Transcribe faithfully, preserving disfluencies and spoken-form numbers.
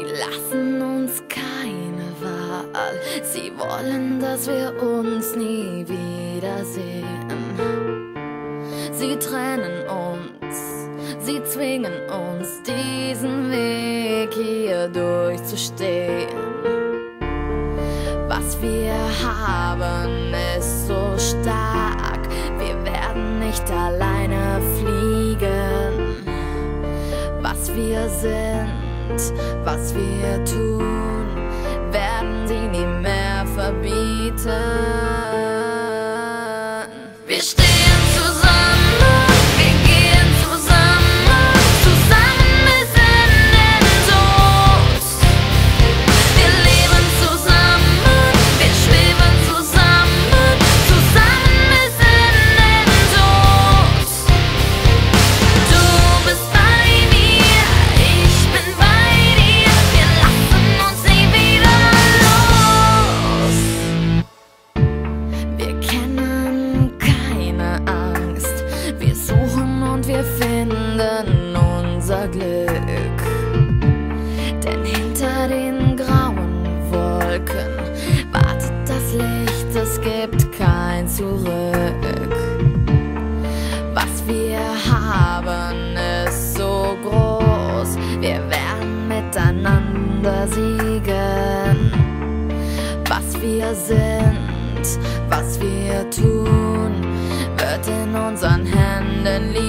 lassen uns keine Wahl. Sie wollen, dass wir uns nie wiedersehen. Sie trennen uns, sie zwingen uns, diesen Weg hier durchzustehen. Was wir haben, ist so stark, wir werden nicht alleine fliegen. Was wir sind, was wir tun, werden sie nie mehr verbieten. Wir stehen zusammen, wir gehen zusammen, zusammen bis in den Tod. Wir leben zusammen, wir schweben zusammen, zusammen bis in den Tod. Du bist bei mir, ich bin bei dir, wir lassen uns nie wieder los. Wir kennen keine Angst, wir suchen und wir finden unser Glück. Denn hinter den grauen Wolken wartet das Licht, es gibt kein Zurück. Was wir haben, ist so groß, wir werden miteinander siegen. Was wir sind, was wir tun, wird in unseren Händen liegen.